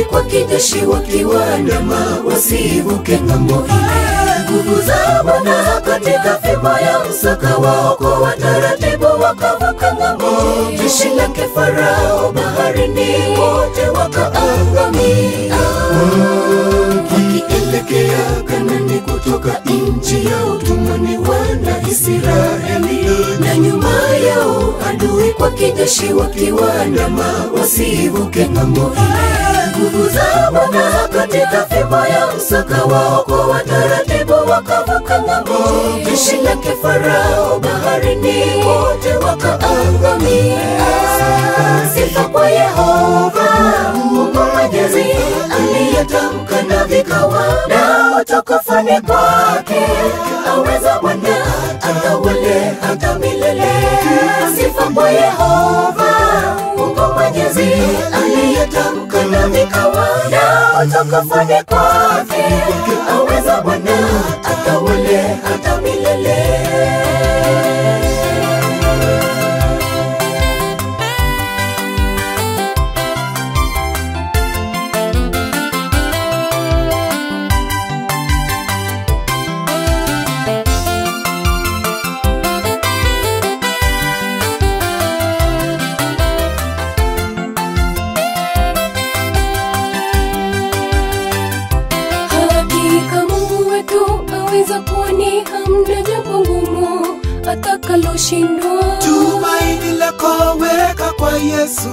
kwa kijeshi wakiwaandama wasivuke ng'ambo ile. Nguvu za Bwana katika fimbo ya msaka wao kwa taratibu wakavuka ng'ambo. Jeshi lake Farao baharini wote wakaangamia. Wakielekea Kanaani kutoka nchi ya utumwani wana Israeli, na nyuma yao adui kwa kijeshi wakiwaandama wasivuke ng'ambo ile. Nguvu za Bwana katika fimbo ya msaka wao kwa taratibu wakavuka ng'ambo. Jeshi lake Farao baharini wote wakaangamia. Sifa kwa Yehova Mungu Mwenyezi, aliyetamka na vikawa, na utukufu ni kwake. Aweza Bwana atawale hata milele. Sifa kwa Yehova Mungu Mwenyezi, aliyetamka na vikawa, na utukufu ni kwake. Aweza Bwana atawale hata milele. Atakaloshindwa. Tumaini lako weka kwa Yesu.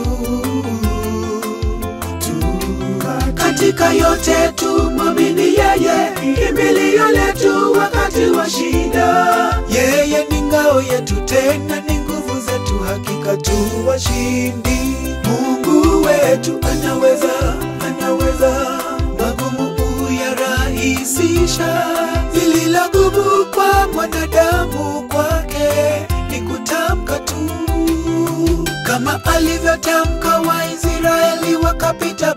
Katika yote tumwamini yeye, kimbilio letu wakati wa shida. Yeye ni ngao yetu, tena ni nguvu zetu, hakika tu washindi. Mungu wetu anaweza magumu kuyarahisisha. Lililo gumu kwa mwanadamu kwake ni kutamka tu, kama alivyotamka Waisraeli wakapita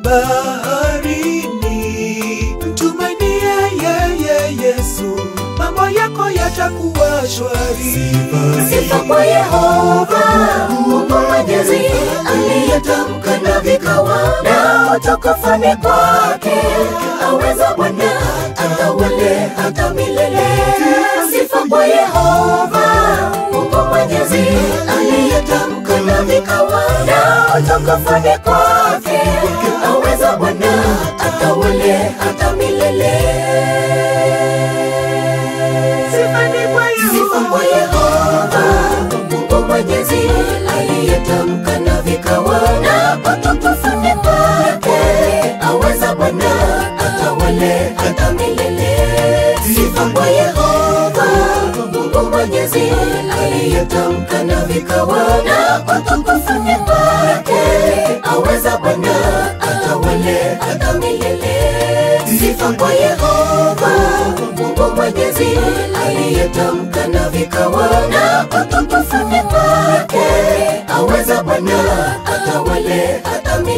baharini. Mtumainie yeye Yesu, mambo yako yatakuwa shwari. Sifa kwa Yehova Mungu Mwenyezi, aliyetamka na vikawa, na utukufu ni kwake. Aweza Bwana atawale hata milele. Sifa kwa Yehova Mungu Mwenyezi, aliyetamka na vikawa, na utukufu ni kwake. Aweza Bwana atawale hata milele. Sifa kwa Yehova Mungu Mwenyezi, aliyetamka na vikawa, na utukufu ni kwake. Aweza Bwana atawale hata milele. Sifa kwa Yehova Mungu Mwenyezi, aliyetamka na vikawa, na utukufu ni kwake. Aweza Bwana atawale hata milele. Sifa kwa Yehova Mungu Mwenyezi, aliyetamka na vikawa, na utukufu ni kwake. Aweza Bwana atawale hata milele.